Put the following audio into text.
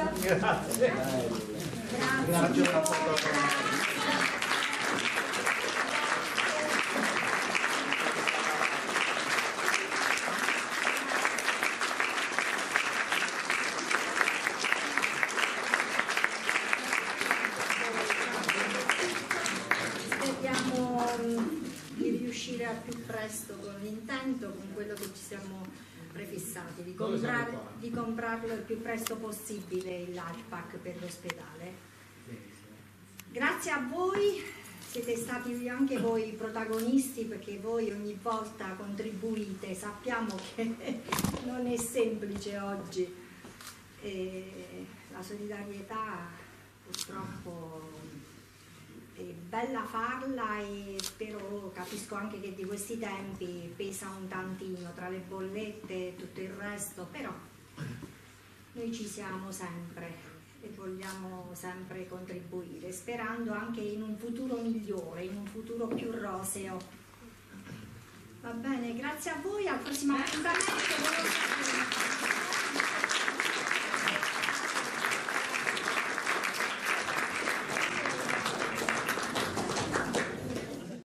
Grazie. Speriamo di riuscire al più presto con l'intento, con quello che ci siamo prefissati, di comprarlo il più presto possibile il life pack per l'ospedale. Grazie a voi, siete stati anche voi protagonisti, perché voi ogni volta contribuite, sappiamo che non è semplice oggi, la solidarietà purtroppo è bella farla, e spero, capisco anche che di questi tempi pesa un tantino tra le bollette e tutto il resto, però noi ci siamo sempre e vogliamo sempre contribuire, sperando anche in un futuro migliore, in un futuro più roseo. Va bene, grazie a voi, al prossimo appuntamento.